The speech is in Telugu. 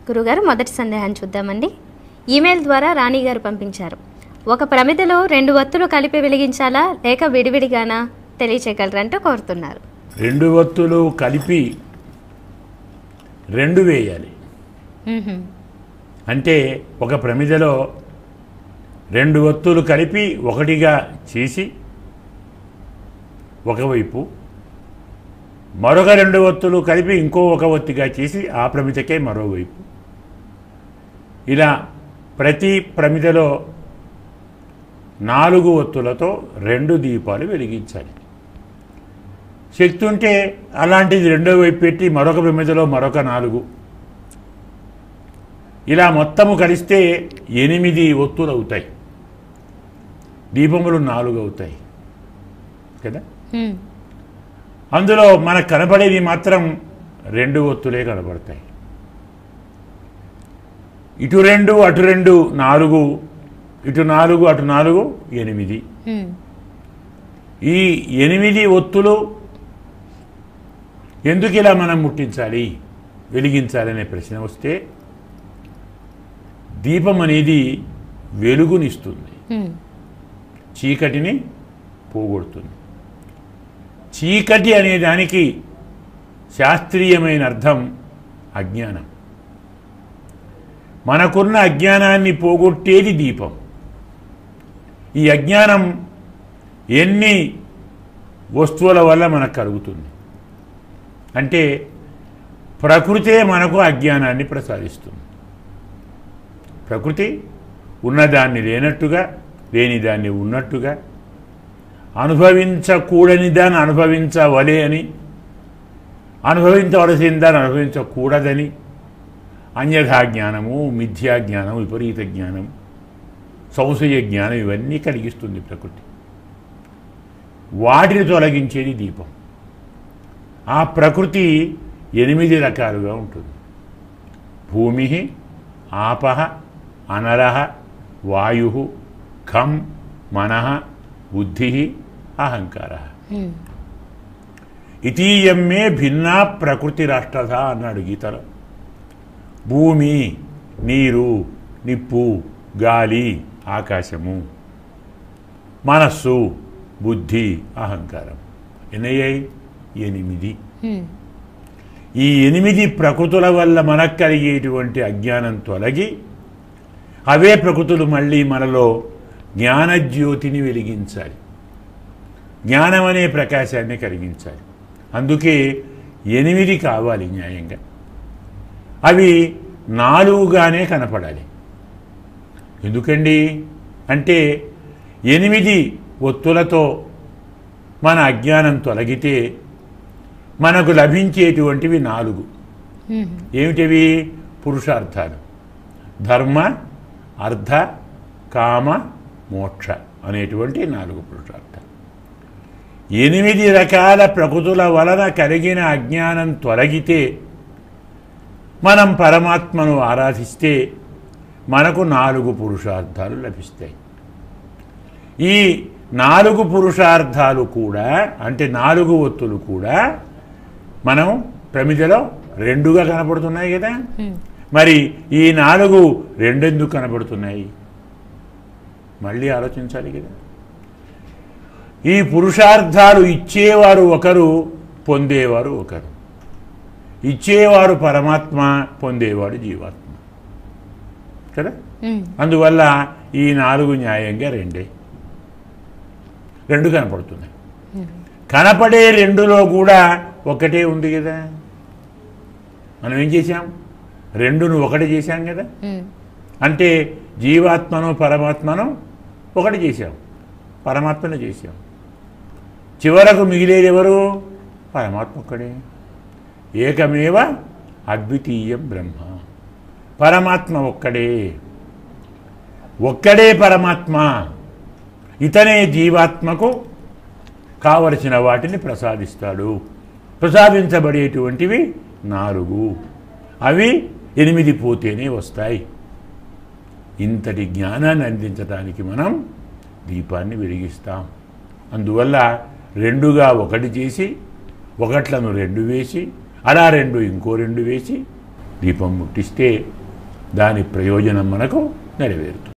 గురుగారు మొదటి సందేహాన్ని చూద్దామండి. ఈమెయిల్ ద్వారా రాణి గారు పంపించారు. ఒక ప్రమిదలో 2 వత్తులు కలిపి వెలిగించాలా లేక విడివిడిగానా తెలియచేయగలరంటూ కోరుతున్నారు. 2 వత్తులు కలిపి 2 వేయాలి. అంటే ఒక ప్రమిదలో 2 వత్తులు కలిపి ఒకటిగా చేసి ఒకవైపు, మరొక 2 వత్తులు కలిపి ఇంకో ఒక వత్తిగా చేసి ఆ ప్రమిదకే మరోవైపు, ఇలా ప్రతి ప్రమిదలో 4 వత్తులతో 2 దీపాలు వెలిగించాలి. శక్తి ఉంటే అలాంటిది రెండో వైపు పెట్టి మరొక ప్రమిదలో మరొక 4, ఇలా మొత్తము కలిస్తే 8 ఒత్తులు అవుతాయి. దీపములు 4 అవుతాయి కదా. అందులో మనకు కనపడేది మాత్రం 2 ఒత్తులే కనపడతాయి. ఇటు 2 అటు 2 4, ఇటు 4 అటు 4 8. ఈ 8 ఒత్తులు ఎందుకు ఇలా మనం ముట్టించాలి, వెలిగించాలనే ప్రశ్న వస్తే, దీపం అనేది వెలుగునిస్తుంది, చీకటిని పోగొడుతుంది. చీకటి అనే దానికి శాస్త్రీయమైన అర్థం అజ్ఞానం. మనకున్న అజ్ఞానాన్ని పోగొట్టేది దీపం. ఈ అజ్ఞానం ఎన్ని వస్తువుల వల్ల మనకు కలుగుతుంది అంటే, ప్రకృతే మనకు అజ్ఞానాన్ని ప్రసాదిస్తుంది. ప్రకృతి ఉన్నదాన్ని లేనట్టుగా, లేనిదాన్ని ఉన్నట్టుగా, అనుభవించకూడని దాన్ని అనుభవించవలే అని, అనుభవించవలసిన దాన్ని అనుభవించకూడదని, అన్యథా జ్ఞానము, మిథ్యా జ్ఞానం, విపరీత జ్ఞానం, సంశయ జ్ఞానం ఇవన్నీ కలిగిస్తుంది ప్రకృతి. వాటిని తొలగించేది దీపం. ఆ ప్రకృతి 8 రకాలుగా ఉంటుంది. భూమి, ఆపః, అనరః, వాయు, ఖం, మనః, బుద్ధి, అహంకారః. ఇతీయం మే భిన్నా ప్రకృతి రాష్ట్రధ అన్నాడు గీతలో. భూమి, నీరు, నిప్పు, గాలి, ఆకాశము, మనస్సు, బుద్ధి, అహంకారం. ఎన్నయ్యాయి? 8. ఈ 8 ప్రకృతుల వల్ల మనకు కలిగేటువంటి అజ్ఞానం తొలగి, అవే ప్రకృతులు మళ్ళీ మనలో జ్ఞానజ్యోతిని వెలిగించాలి, జ్ఞానం అనే ప్రకాశాన్ని కలిగించాలి. అందుకే 8 కావాలి న్యాయంగా. అవి 4గానే కనపడాలి. ఎందుకండి అంటే, 8 ఒత్తులతో మన అజ్ఞానం తొలగితే మనకు లభించేటువంటివి 4. ఏమిటివి? పురుషార్థాలు. ధర్మ, అర్థ, కామ, మోక్ష అనేటువంటి 4 పురుషార్థాలు. 8 రకాల ప్రకృతుల వలన కలిగిన అజ్ఞానం తొలగితే, మనం పరమాత్మను ఆరాధిస్తే మనకు 4 పురుషార్థాలు లభిస్తాయి. ఈ 4 పురుషార్థాలు కూడా, అంటే 4 ఒత్తులు కూడా మనం ప్రమిదలో 2గా కనపడుతున్నాయి కదా. మరి ఈ 4 రెండెందుకు కనపడుతున్నాయి? మళ్ళీ ఆలోచించాలి కదా. ఈ పురుషార్థాలు ఇచ్చేవారు ఒకరు, పొందేవారు ఒకరు. ఇచ్చేవారు పరమాత్మ, పొందేవాడు జీవాత్మ కదా. అందువల్ల ఈ 4 న్యాయంగా 2 కనపడుతున్నాయి. కనపడే 2లో కూడా ఒకటే ఉంది కదా. మనం ఏం చేశాం? 2ను ఒకటి చేశాం కదా. అంటే జీవాత్మను పరమాత్మను ఒకటి చేశాం, పరమాత్మను చేశాం. చివరకు మిగిలేది ఎవరు? పరమాత్మ ఒక్కడే. ఏకమేవ అద్వితీయం బ్రహ్మ. పరమాత్మ ఒక్కడే, ఒక్కడే పరమాత్మ. ఇతనే జీవాత్మకు కావలసిన వాటిని ప్రసాదిస్తాడు. ప్రసాదించబడేటువంటివి 4, అవి 8 పోతేనే వస్తాయి. ఇంతటి జ్ఞానాన్ని అందించడానికి మనం దీపాన్ని వెలిగిస్తాం. అందువల్ల 2గా ఒకటి చేసి, ఒకట్లను 2 వేసి, అలా 2 ఇంకో 2 వేసి దీపం ముట్టిస్తే దాని ప్రయోజనం మనకు నెరవేరుతుంది.